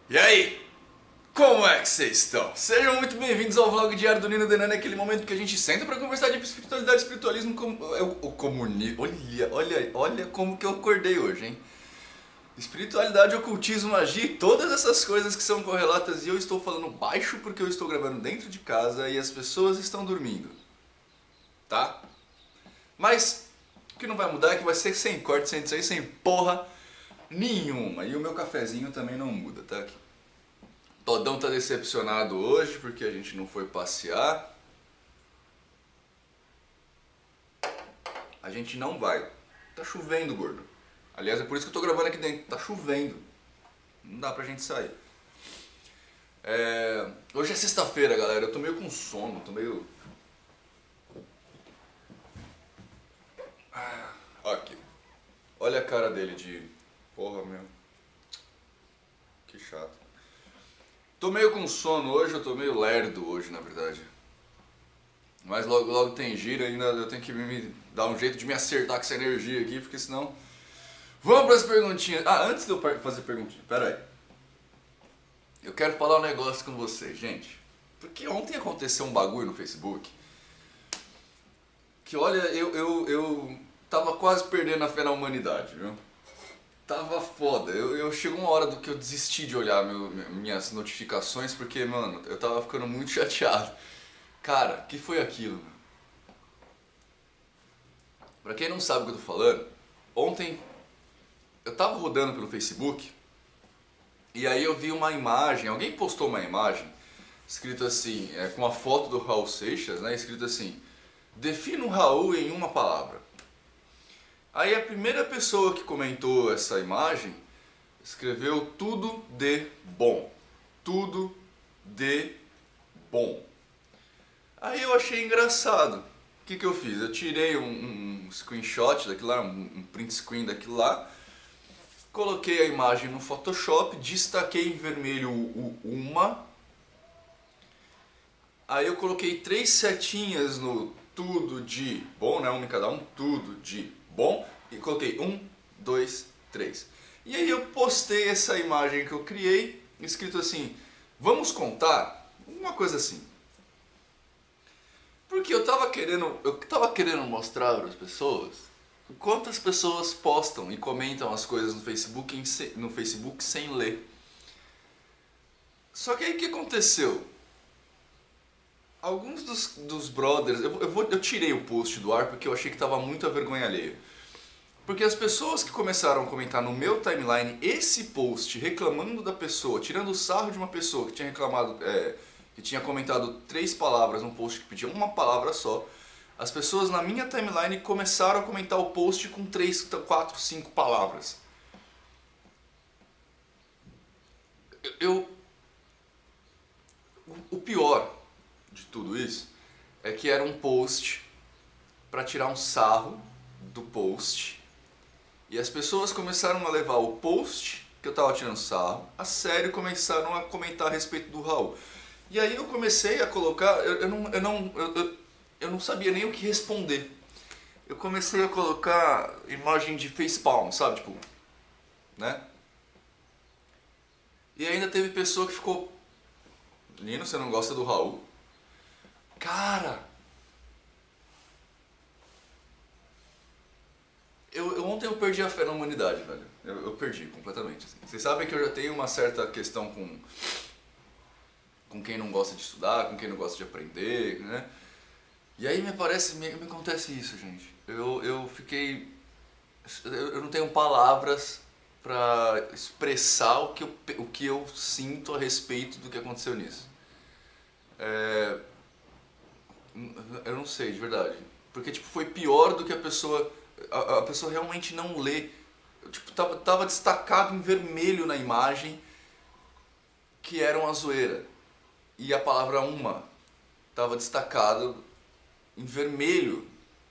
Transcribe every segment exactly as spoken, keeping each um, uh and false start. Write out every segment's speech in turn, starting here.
E aí, como é que vocês estão? Sejam muito bem-vindos ao vlog diário do Nino Denani, aquele momento que a gente senta pra conversar de espiritualidade, espiritualismo, com, é o, o comunismo. Olha, olha, olha como que eu acordei hoje, hein? Espiritualidade, ocultismo, magia e todas essas coisas que são correlatas, e eu estou falando baixo porque eu estou gravando dentro de casa e as pessoas estão dormindo, tá? Mas o que não vai mudar é que vai ser sem corte, sem dizer, sem porra nenhuma. E o meu cafezinho também não muda, tá? Aqui. Todão tá decepcionado hoje porque a gente não foi passear. A gente não vai. Tá chovendo, gordo. Aliás, é por isso que eu tô gravando aqui dentro. Tá chovendo. Não dá pra gente sair. É... Hoje é sexta-feira, galera. Eu tô meio com sono. Tô meio... Ah, aqui. Olha a cara dele de... Porra, meu. Que chato. Tô meio com sono hoje, eu tô meio lerdo hoje, na verdade. Mas logo, logo tem giro, ainda eu tenho que me dar um jeito de me acertar com essa energia aqui, porque senão... Vamos para as perguntinhas. Ah, antes de eu fazer perguntinha, pera aí. Eu quero falar um negócio com vocês, gente. Porque ontem aconteceu um bagulho no Facebook que, olha, eu, eu, eu tava quase perdendo a fé na humanidade, viu? Tava foda, eu, eu chegou uma hora do que eu desisti de olhar meu, minhas notificações porque, mano, eu tava ficando muito chateado. Cara, que foi aquilo? Pra quem não sabe o que eu tô falando, ontem eu tava rodando pelo Facebook e aí eu vi uma imagem, alguém postou uma imagem escrito assim, é, com a foto do Raul Seixas, né, escrito assim: defina o Raul em uma palavra. Aí a primeira pessoa que comentou essa imagem escreveu tudo de bom. Tudo de bom. Aí eu achei engraçado. O que, que eu fiz? Eu tirei um, um screenshot daquilo lá, um, um print screen daquilo lá, coloquei a imagem no Photoshop, destaquei em vermelho o, o uma. Aí eu coloquei três setinhas no tudo de bom, né? Um em cada um, tudo de bom. E coloquei um, dois, três. E aí eu postei essa imagem que eu criei, escrito assim: vamos contar? Uma coisa assim. Porque eu tava querendo, eu tava querendo mostrar para as pessoas quantas pessoas postam e comentam as coisas no Facebook, no Facebook sem ler. Só que aí o que aconteceu? Alguns dos, dos brothers, eu, eu, vou, eu tirei o post do ar porque eu achei que tava muito a vergonha alheia. Porque as pessoas que começaram a comentar no meu timeline esse post reclamando da pessoa, tirando o sarro de uma pessoa que tinha reclamado, é, que tinha comentado três palavras num post que pedia uma palavra só, as pessoas na minha timeline começaram a comentar o post com três, quatro, cinco palavras. Eu, o pior de tudo isso é que era um post para tirar um sarro do post. E as pessoas começaram a levar o post que eu tava tirando sarro a sério, começaram a comentar a respeito do Raul. E aí eu comecei a colocar, eu, eu não, eu, não, eu, eu, eu não sabia nem o que responder. Eu comecei a colocar imagem de facepalm, sabe, tipo, né? E ainda teve pessoa que ficou: Nino, você não gosta do Raul? Cara, Eu, eu, ontem eu perdi a fé na humanidade, velho. Eu, eu perdi completamente. Assim. Vocês sabem que eu já tenho uma certa questão com, com quem não gosta de estudar, com quem não gosta de aprender, né? E aí me parece, me, me acontece isso, gente. Eu, eu fiquei... Eu, eu não tenho palavras pra expressar o que, eu, o que eu sinto a respeito do que aconteceu nisso. É, eu não sei, de verdade. Porque tipo, foi pior do que a pessoa... A, a pessoa realmente não lê. Tipo, tava, tava destacado em vermelho na imagem que era uma zoeira. E a palavra uma tava destacado em vermelho.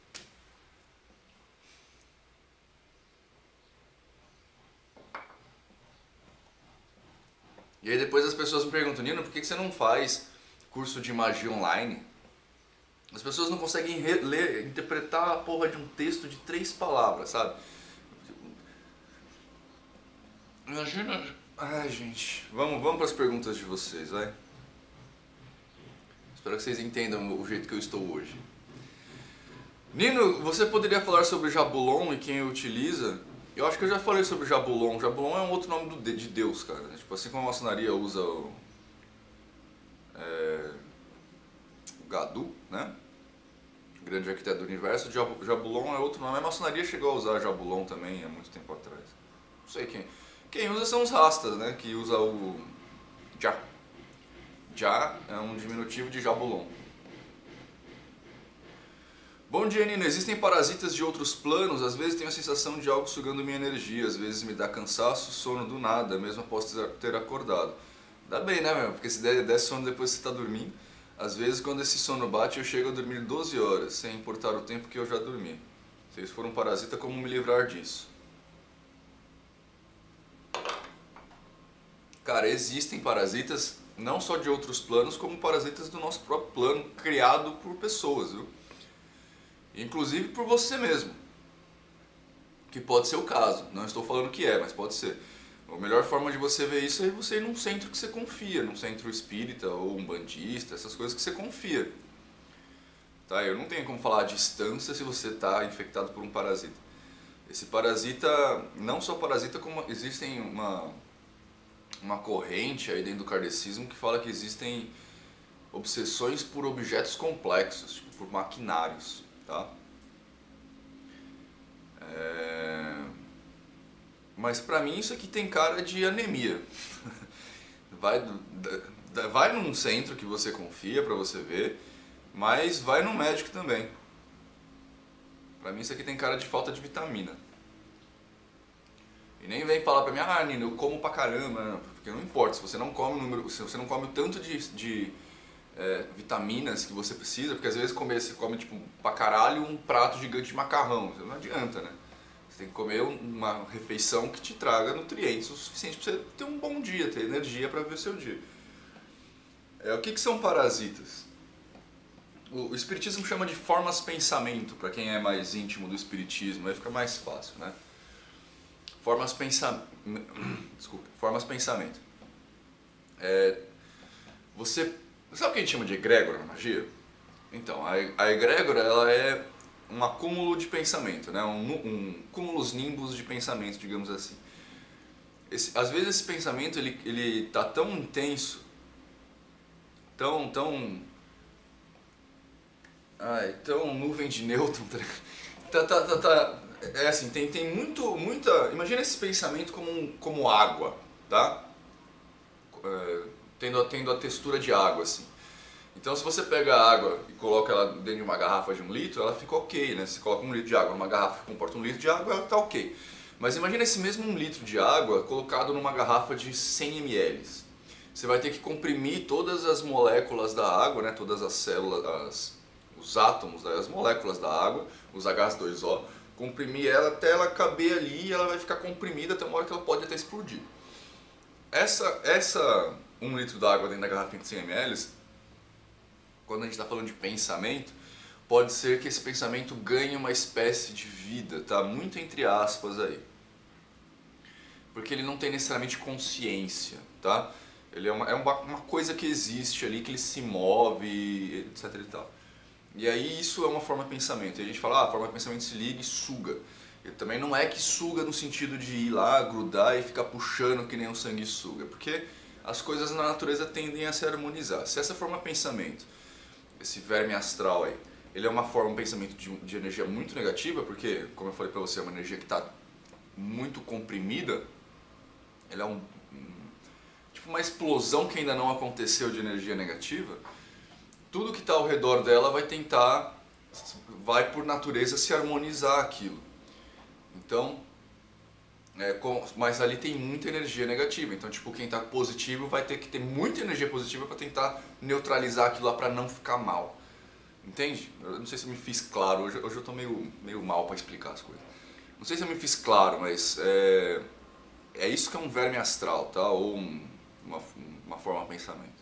E aí depois as pessoas me perguntam: Nino, por que você não faz curso de magia online? As pessoas não conseguem ler, interpretar a porra de um texto de três palavras, sabe? Imagina, Ai, gente, vamos, vamos para as perguntas de vocês, vai. Espero que vocês entendam o jeito que eu estou hoje. Nino, você poderia falar sobre Jabulon e quem o utiliza? Eu acho que eu já falei sobre Jabulon. Jabulon é um outro nome do, de Deus, cara. Tipo, assim como a maçonaria usa o, é, o Gadu, né? O grande arquiteto do universo. Jabulon é outro nome. A maçonaria chegou a usar Jabulon também há muito tempo atrás. Não sei quem. Quem usa são os rastas, né? Que usa o Já. Já é um diminutivo de Jabulon. Bom dia, Nino. Existem parasitas de outros planos? Às vezes tenho a sensação de algo sugando minha energia. Às vezes me dá cansaço, sono do nada, mesmo após ter acordado. Dá bem, né, meu? Porque se der, der sono depois que você está dormindo. Às vezes, quando esse sono bate, eu chego a dormir doze horas, sem importar o tempo que eu já dormi. Se isso for um parasita, como me livrar disso? Cara, existem parasitas, não só de outros planos, como parasitas do nosso próprio plano, criado por pessoas, viu? Inclusive por você mesmo, que pode ser o caso. Não estou falando que é, mas pode ser. A melhor forma de você ver isso é você ir num centro que você confia, num centro espírita ou um bandista, essas coisas que você confia. Tá? Eu não tenho como falar à distância se você está infectado por um parasita. Esse parasita, não só parasita, como existem uma, uma corrente aí dentro do kardecismo que fala que existem obsessões por objetos complexos, tipo, por maquinários. Tá? É... Mas pra mim isso aqui tem cara de anemia. Vai, vai num centro que você confia pra você ver, mas vai no médico também. Pra mim isso aqui tem cara de falta de vitamina. E nem vem falar pra mim, ah, Nino, eu como pra caramba, porque não importa, se você não come o número, se você não come o tanto de, de é, vitaminas que você precisa, porque às vezes comer, você come tipo pra caralho um prato gigante de macarrão, não adianta, né? Você tem que comer uma refeição que te traga nutrientes o suficiente para você ter um bom dia, ter energia para viver o seu dia. É, o que, que são parasitas? O, o espiritismo chama de formas pensamento, para quem é mais íntimo do espiritismo, aí fica mais fácil, né? Formas pensamento. Desculpa, formas pensamento. É, você sabe o que a gente chama de egrégora na magia? Então, a, a egrégora ela é um acúmulo de pensamento, né? um, um cúmulos nimbus de pensamento, digamos assim. Esse, às vezes esse pensamento ele, ele tá tão intenso, tão, tão, ai, tão nuvem de nêutron, tá, tá, tá, tá, é assim, tem, tem muito, muita, imagina esse pensamento como, um, como água, tá? É, tendo, tendo a textura de água, assim. Então se você pega a água e coloca ela dentro de uma garrafa de um litro, ela fica ok, né? Se você coloca um litro de água numa garrafa que comporta um litro de água, ela está ok. Mas imagina esse mesmo um litro de água colocado numa garrafa de cem mililitros. Você vai ter que comprimir todas as moléculas da água, né? Todas as células, as, os átomos, né? As moléculas da água, os agá dois ó, comprimir ela até ela caber ali e ela vai ficar comprimida até uma hora que ela pode até explodir. Essa, essa um litro d'água dentro da garrafinha de cem mililitros, quando a gente está falando de pensamento, pode ser que esse pensamento ganhe uma espécie de vida, tá? Muito entre aspas aí. Porque ele não tem necessariamente consciência, tá? Ele é uma, é uma, uma coisa que existe ali, que ele se move, etc e tal. E aí isso é uma forma de pensamento. E a gente fala, ah, a forma de pensamento se liga e suga. E também não é que suga no sentido de ir lá, grudar e ficar puxando que nem um sanguessuga. Porque as coisas na natureza tendem a se harmonizar. Se essa forma de pensamento, esse verme astral aí, ele é uma forma, um pensamento de, de energia muito negativa, porque, como eu falei pra você, é uma energia que está muito comprimida, ela é um, um, tipo uma explosão que ainda não aconteceu de energia negativa, tudo que está ao redor dela vai tentar, vai por natureza se harmonizar aquilo. Então, é, com, mas ali tem muita energia negativa, então tipo, quem está positivo vai ter que ter muita energia positiva para tentar neutralizar aquilo lá para não ficar mal. Entende? Eu não sei se eu me fiz claro, hoje, hoje eu estou meio, meio mal para explicar as coisas. Não sei se eu me fiz claro, mas é, é isso que é um verme astral, tá? Ou um, uma, uma forma de pensamento.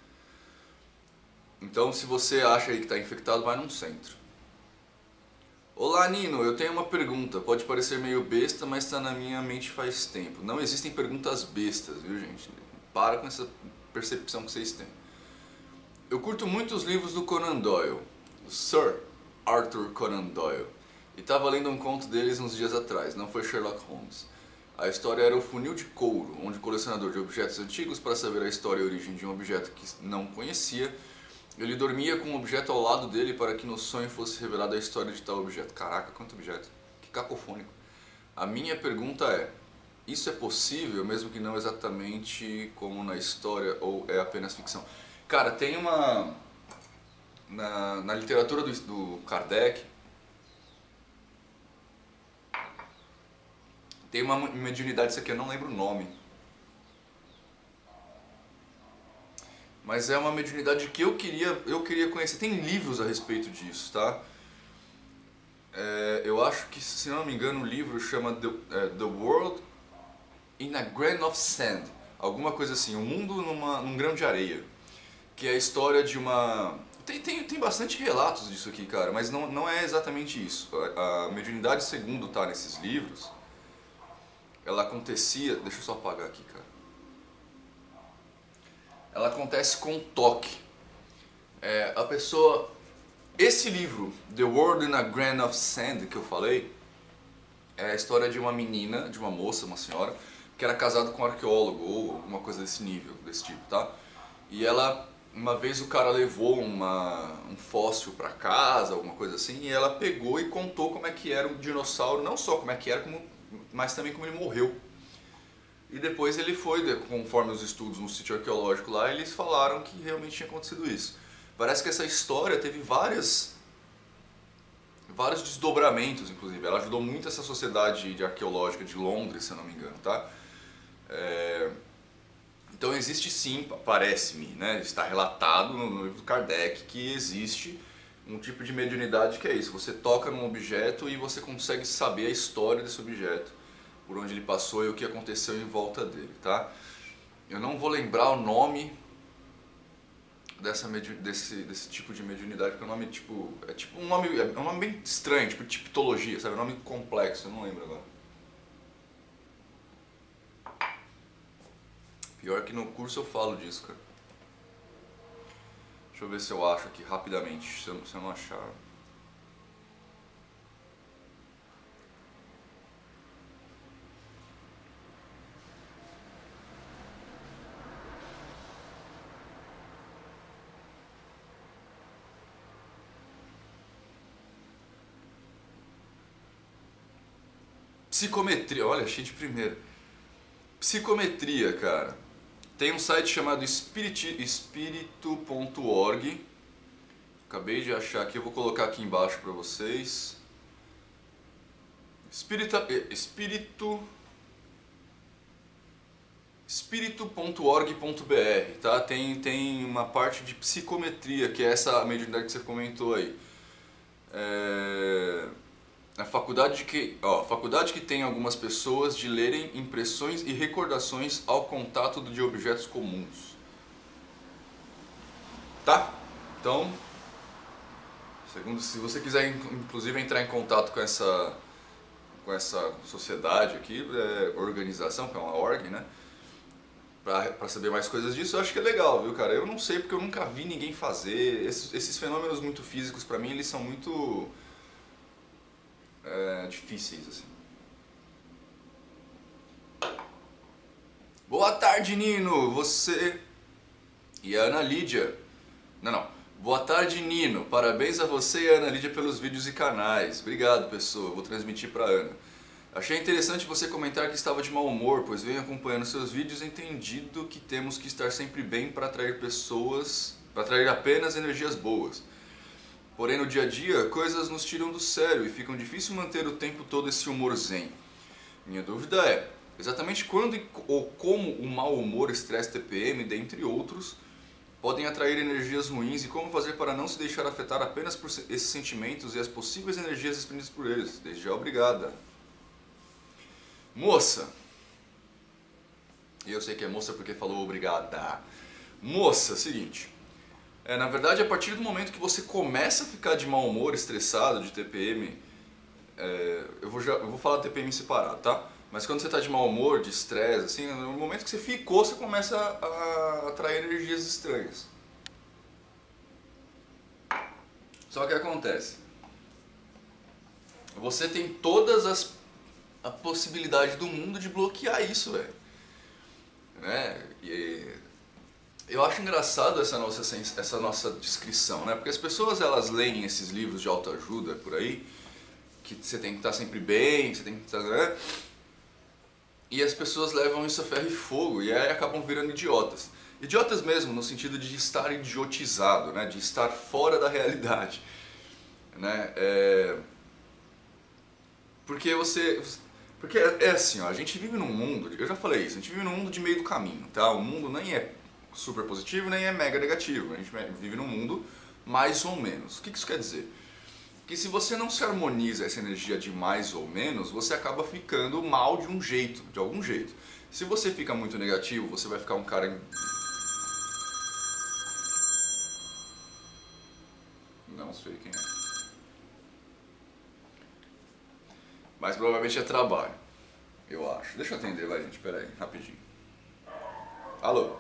Então se você acha aí que está infectado, vai num centro. Olá Nino, eu tenho uma pergunta. Pode parecer meio besta, mas está na minha mente faz tempo. Não existem perguntas bestas, viu gente? Para com essa percepção que vocês têm. Eu curto muito os livros do Conan Doyle, do Sir Arthur Conan Doyle. E estava lendo um conto deles uns dias atrás, não foi Sherlock Holmes. A história era o Funil de Couro, onde o colecionador de objetos antigos, para saber a história e a origem de um objeto que não conhecia, ele dormia com um objeto ao lado dele para que no sonho fosse revelada a história de tal objeto. Caraca, quanto objeto. Que cacofônico. A minha pergunta é, isso é possível, mesmo que não exatamente como na história, ou é apenas ficção? Cara, tem uma... Na, na literatura do, do Kardec, tem uma mediunidade, isso aqui eu não lembro o nome. Mas é uma mediunidade que eu queria, eu queria conhecer. Tem livros a respeito disso, tá? É, eu acho que, se não me engano, o livro chama The, é, The World in a Grain of Sand. Alguma coisa assim, o mundo numa, num grão de areia. Que é a história de uma... Tem, tem, tem bastante relatos disso aqui, cara, mas não, não é exatamente isso. A, a mediunidade, segundo tá nesses livros, ela acontecia... Deixa eu só apagar aqui, cara. Ela acontece com toque. É, a pessoa... Esse livro, The World in a Grain of Sand, que eu falei, é a história de uma menina, de uma moça, uma senhora, que era casada com um arqueólogo, ou alguma coisa desse nível, desse tipo, tá? E ela, uma vez o cara levou uma, um fóssil pra casa, alguma coisa assim, e ela pegou e contou como é que era o dinossauro, não só como é que era, como, mas também como ele morreu. E depois ele foi, conforme os estudos no sítio arqueológico lá, eles falaram que realmente tinha acontecido isso. Parece que essa história teve várias, vários desdobramentos, inclusive. Ela ajudou muito essa sociedade de arqueológica de Londres, se eu não me engano, tá? É... Então existe sim, parece-me, né? Está relatado no livro do Kardec que existe um tipo de mediunidade que é isso. Você toca num objeto e você consegue saber a história desse objeto, por onde ele passou e o que aconteceu em volta dele, tá? Eu não vou lembrar o nome dessa desse, desse tipo de mediunidade, porque é um nome tipo, é tipo um nome, é um nome bem estranho, tipo tipologia, sabe? É um nome complexo, eu não lembro agora. Pior que no curso eu falo disso, cara. Deixa eu ver se eu acho aqui rapidamente, se eu, se eu não achar... Psicometria, olha, achei de primeira. Psicometria, cara. Tem um site chamado espírito ponto org. Acabei de achar aqui, eu vou colocar aqui embaixo para vocês. Espírita, espírito espírito ponto org ponto br, tá? Tem, tem uma parte de psicometria, que é essa mediunidade que você comentou aí. É... A faculdade que, ó, faculdade que tem algumas pessoas de lerem impressões e recordações ao contato de objetos comuns. Tá? Então, segundo, se você quiser inclusive entrar em contato com essa, com essa sociedade aqui, é, organização, que é uma org, né? Pra, pra saber mais coisas disso, eu acho que é legal, viu, cara? Eu não sei porque eu nunca vi ninguém fazer. Esses, esses fenômenos muito físicos, pra mim, eles são muito... É, difíceis, assim. Boa tarde, Nino! Você e a Ana Lídia. Não, não. Boa tarde, Nino. Parabéns a você e a Ana Lídia pelos vídeos e canais. Obrigado, pessoa. Eu vou transmitir pra Ana. Achei interessante você comentar que estava de mau humor, pois venho acompanhando seus vídeos e entendido que temos que estar sempre bem para atrair pessoas, para atrair apenas energias boas. Porém, no dia a dia, coisas nos tiram do sério e ficam difícil manter o tempo todo esse humor zen. Minha dúvida é, exatamente quando ou como o mau humor, estresse, T P M, dentre outros, podem atrair energias ruins e como fazer para não se deixar afetar apenas por esses sentimentos e as possíveis energias exprimidas por eles. Desde já, obrigada. Moça, e eu sei que é moça porque falou obrigada. Moça, seguinte... É, na verdade, a partir do momento que você começa a ficar de mau humor, estressado, de T P M, é, eu, vou já, eu vou falar T P M separado, tá? Mas quando você tá de mau humor, de estresse, assim, no momento que você ficou, você começa a atrair energias estranhas. Só que acontece, você tem todas as a possibilidade do mundo de bloquear isso, velho. Né? E eu acho engraçado essa nossa, essa nossa descrição, né? Porque as pessoas, elas leem esses livros de autoajuda por aí, que você tem que estar sempre bem, que você tem que estar... Né? E as pessoas levam isso a ferro e fogo, e aí acabam virando idiotas. Idiotas mesmo, no sentido de estar idiotizado, né? De estar fora da realidade. Né? É... Porque você... Porque é assim, ó, a gente vive num mundo, eu já falei isso, a gente vive num mundo de meio do caminho, tá? O mundo nem é super positivo, nem é mega negativo. A gente vive num mundo mais ou menos. O que isso quer dizer? Que se você não se harmoniza essa energia de mais ou menos, você acaba ficando mal de um jeito, de algum jeito. Se você fica muito negativo, você vai ficar um cara... Em... Não sei quem é. Mas provavelmente é trabalho, eu acho. Deixa eu atender, vai gente, pera aí, rapidinho. Alô?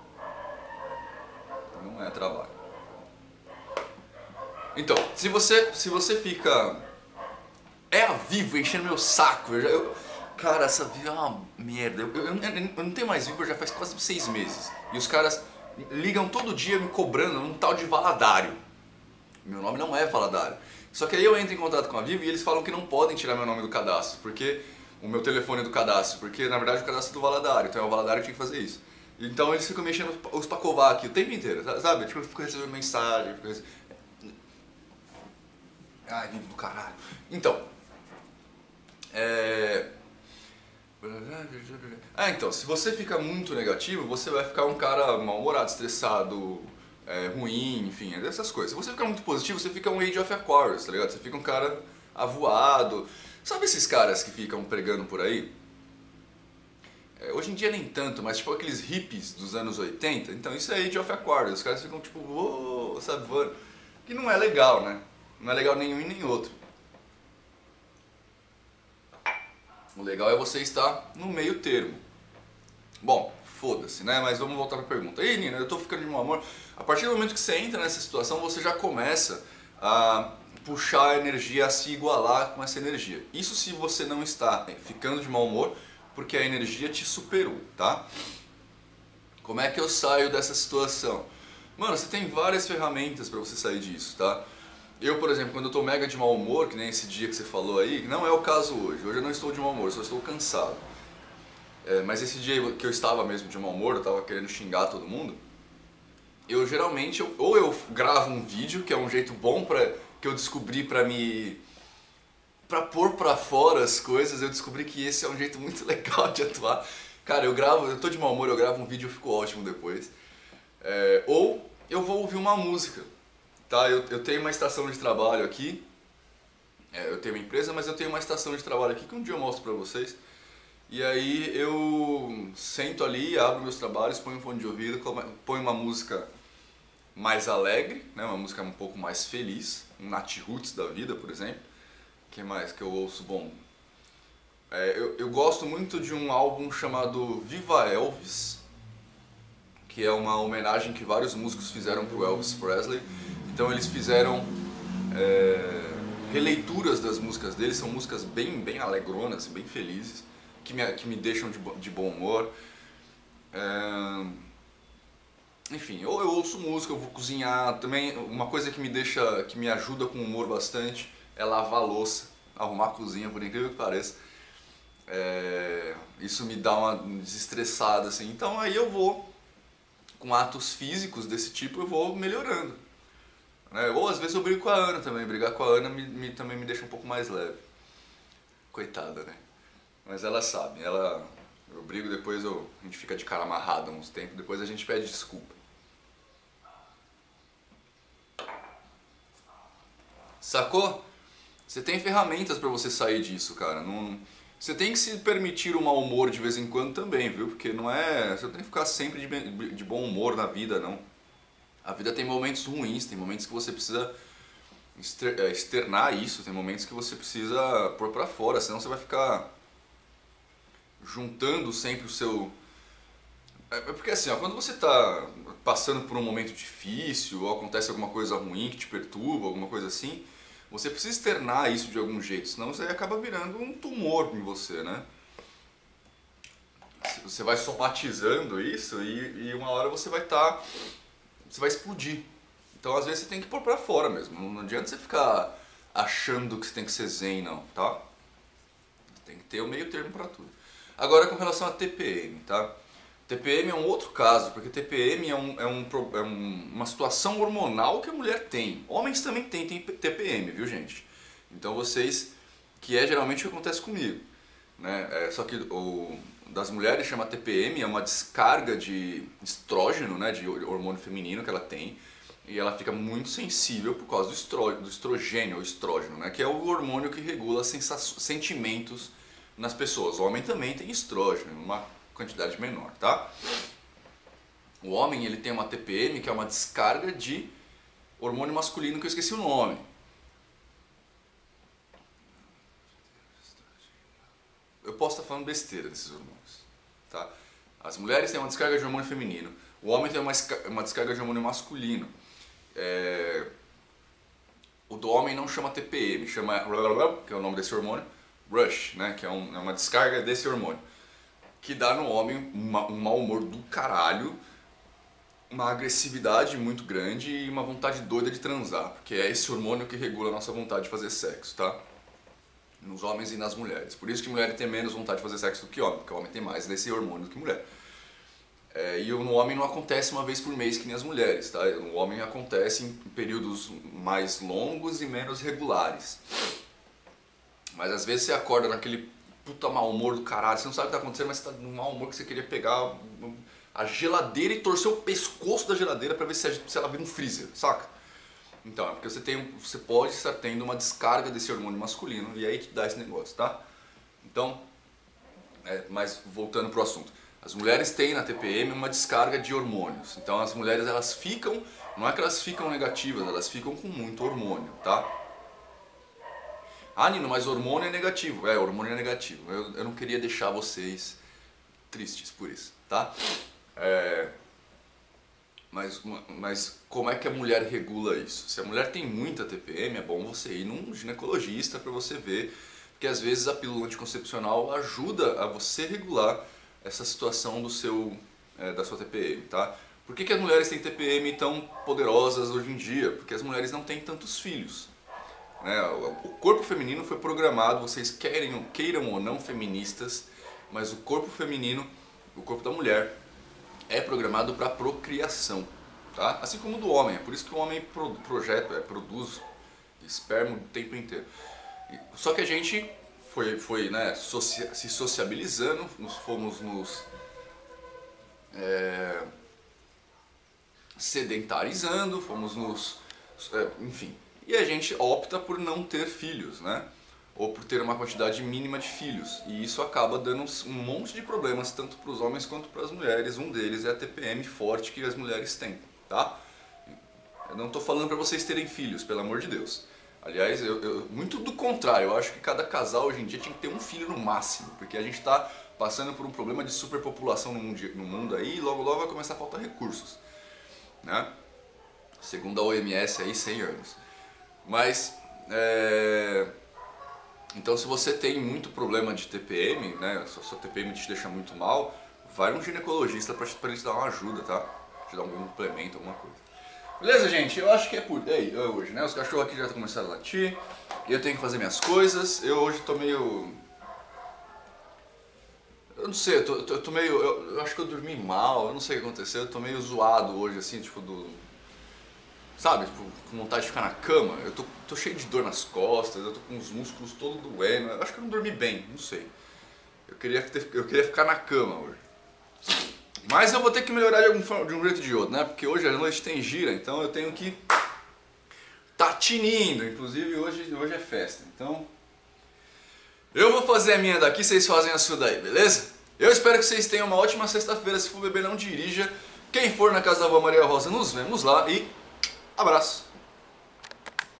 Não é trabalho. Então, se você, se você fica... É a Vivo enchendo meu saco. Eu já, eu, cara, essa Vivo é uma merda. Eu, eu, eu, eu não tenho mais Vivo já faz quase seis meses. E os caras ligam todo dia me cobrando um tal de Valadário. Meu nome não é Valadário. Só que aí eu entro em contato com a Vivo e eles falam que não podem tirar meu nome do cadastro. Porque o meu telefone é do cadastro. Porque na verdade o cadastro é do Valadário. Então é o Valadário que tinha que fazer isso. Então eles ficam mexendo os pacovar aqui o tempo inteiro, sabe? Tipo, eu fico recebendo mensagem, fico recebendo... Ai, Vivo do caralho. Então, é... Ah, então, se você fica muito negativo, você vai ficar um cara mal-humorado, estressado, é, ruim, enfim, essas coisas. Se você ficar muito positivo, você fica um Age of Aquarius, tá ligado? Você fica um cara avoado. Sabe esses caras que ficam pregando por aí? É, hoje em dia nem tanto, mas tipo aqueles hippies dos anos oitenta, então isso é Age of Aquarius. Os caras ficam tipo, oh, sabe, voando. Que não é legal, né? Não é legal nenhum e nem outro. O legal é você estar no meio termo. Bom, foda-se, né? Mas vamos voltar para a pergunta. Ei, Nina, eu tô ficando de mau humor. A partir do momento que você entra nessa situação, você já começa a puxar a energia, a se igualar com essa energia. Isso se você não está ficando de mau humor, porque a energia te superou, tá? Como é que eu saio dessa situação? Mano, você tem várias ferramentas para você sair disso, tá? Eu, por exemplo, quando eu tô mega de mau humor, que nem esse dia que você falou aí, não é o caso hoje. Hoje eu não estou de mau humor, só estou cansado. É, mas esse dia que eu estava mesmo de mau humor, eu estava querendo xingar todo mundo, eu geralmente, eu, ou eu gravo um vídeo, que é um jeito bom pra, que eu descobri pra me... pra pôr pra fora as coisas, eu descobri que esse é um jeito muito legal de atuar. Cara, eu gravo, eu tô de mau humor, eu gravo um vídeo e fico ótimo depois. É, ou eu vou ouvir uma música. Tá, eu, eu tenho uma estação de trabalho aqui, é, eu tenho uma empresa, mas eu tenho uma estação de trabalho aqui que um dia eu mostro pra vocês. E aí eu sento ali, abro meus trabalhos, ponho um fone de ouvido, ponho uma música mais alegre, né, uma música um pouco mais feliz, um Nat Roots da vida, por exemplo. O que mais que eu ouço? Bom, é, eu, eu gosto muito de um álbum chamado Viva Elvis, que é uma homenagem que vários músicos fizeram pro Elvis Presley. Então eles fizeram é, releituras das músicas dele, são músicas bem, bem alegronas, bem felizes, que me, que me deixam de, de bom humor. É, enfim, ou eu ouço música, eu vou cozinhar. Também uma coisa que me deixa, que me ajuda com humor bastante é lavar a louça, arrumar a cozinha, por incrível que pareça. É, isso me dá uma desestressada, assim. Então aí eu vou, com atos físicos desse tipo, eu vou melhorando. Né? Ou às vezes eu brigo com a Ana também, brigar com a Ana me, me, também me deixa um pouco mais leve. Coitada, né? Mas ela sabe, ela, eu brigo, depois eu, a gente fica de cara amarrado uns tempos, depois a gente pede desculpa. Sacou? Você tem ferramentas pra você sair disso, cara. Não, você tem que se permitir o mau humor de vez em quando também, viu? Porque não é, você não tem que ficar sempre de, de bom humor na vida, não. A vida tem momentos ruins, tem momentos que você precisa externar isso, tem momentos que você precisa pôr pra fora, senão você vai ficar juntando sempre o seu... É porque assim, ó, quando você tá passando por um momento difícil, ou acontece alguma coisa ruim que te perturba, alguma coisa assim, você precisa externar isso de algum jeito, senão você acaba virando um tumor em você, né? Você vai somatizando isso e, e uma hora você vai estar... você vai explodir. Então às vezes você tem que pôr pra fora mesmo, não adianta você ficar achando que você tem que ser zen não, tá? Tem que ter o meio termo pra tudo. Agora com relação a T P M, tá? T P M é um outro caso, porque T P M é, um, é, um, é um, uma situação hormonal que a mulher tem. Homens também têm, têm T P M, viu gente? Então vocês, que é geralmente o que acontece comigo, né? É, só que o das mulheres chama T P M, é uma descarga de estrógeno, né? De hormônio feminino que ela tem. E ela fica muito sensível por causa do, estro, do estrogênio, ou estrógeno, né? Que é o hormônio que regula sentimentos nas pessoas. O homem também tem estrógeno, uma quantidade menor, tá? O homem ele tem uma T P M que é uma descarga de hormônio masculino que eu esqueci o nome. Eu posso estar falando besteira desses hormônios, tá? As mulheres têm uma descarga de hormônio feminino, o homem tem uma, uma descarga de hormônio masculino. É... O do homem não chama T P M, chama, que é o nome desse hormônio, Rush, né? Que é, um, é uma descarga desse hormônio, que dá no homem uma, um mau humor do caralho, uma agressividade muito grande e uma vontade doida de transar, porque é esse hormônio que regula a nossa vontade de fazer sexo, tá? Nos homens e nas mulheres. Por isso que mulher tem menos vontade de fazer sexo do que homem, porque o homem tem mais desse hormônio do que mulher. É, e no homem não acontece uma vez por mês que nem as mulheres, tá? No homem acontece em períodos mais longos e menos regulares. Mas às vezes você acorda naquele puta mau humor do caralho, você não sabe o que está acontecendo, mas você está num mau humor que você queria pegar a geladeira e torcer o pescoço da geladeira para ver se ela vira um freezer, saca? Então, é porque você, tem, você pode estar tendo uma descarga desse hormônio masculino e aí te dá esse negócio, tá? Então, é, mas voltando pro assunto. As mulheres têm na T P M uma descarga de hormônios. Então as mulheres elas ficam, não é que elas ficam negativas, elas ficam com muito hormônio, tá? Ah, Nino, mas hormônio é negativo. É, hormônio é negativo. Eu, eu não queria deixar vocês tristes por isso, tá? É, mas, mas como é que a mulher regula isso? Se a mulher tem muita T P M, é bom você ir num ginecologista para você ver, porque às vezes a pílula anticoncepcional ajuda a você regular essa situação do seu, é, da sua T P M, tá? Por que, que as mulheres têm T P M tão poderosas hoje em dia? Porque as mulheres não têm tantos filhos. Né? O corpo feminino foi programado, vocês querem, queiram ou não feministas, mas o corpo feminino, o corpo da mulher, é programado para procriação, tá? Assim como o do homem, é por isso que o homem pro, projeta, é, produz esperma o tempo inteiro. Só que a gente foi, foi né, socia, se sociabilizando, nos fomos nos é, sedentarizando, fomos nos... É, enfim... E a gente opta por não ter filhos, né? Ou por ter uma quantidade mínima de filhos. E isso acaba dando um monte de problemas, tanto para os homens quanto para as mulheres. Um deles é a T P M forte que as mulheres têm, tá? Eu não estou falando para vocês terem filhos, pelo amor de Deus. Aliás, eu, eu, muito do contrário, eu acho que cada casal hoje em dia tinha que ter um filho no máximo. Porque a gente está passando por um problema de superpopulação no mundo, no mundo aí e logo logo vai começar a faltar recursos, né? Segundo a O M S aí, cem anos. Mas, é... então se você tem muito problema de T P M, né, se a sua T P M te deixa muito mal, vai num ginecologista para ele te dar uma ajuda, tá? Te dar um complemento, alguma coisa. Beleza, gente? Eu acho que é por aí hoje, né? Os cachorros aqui já começaram a latir, eu tenho que fazer minhas coisas, eu hoje tô meio... Eu não sei, eu tô, eu tô meio... Eu, eu acho que eu dormi mal, eu não sei o que aconteceu, eu tô meio zoado hoje, assim, tipo, do... Sabe, tipo, com vontade de ficar na cama, eu tô, tô cheio de dor nas costas, eu tô com os músculos todos doendo, eu acho que eu não dormi bem, não sei. Eu queria, ter, eu queria ficar na cama hoje. Mas eu vou ter que melhorar de, algum, de um jeito ou de outro, né? Porque hoje à noite tem gira, então eu tenho que tá tinindo, inclusive hoje, hoje é festa, então... Eu vou fazer a minha daqui, vocês fazem a sua daí, beleza? Eu espero que vocês tenham uma ótima sexta-feira, se for beber não dirija. Quem for na casa da avó Maria Rosa, nos vemos lá e... Abraço!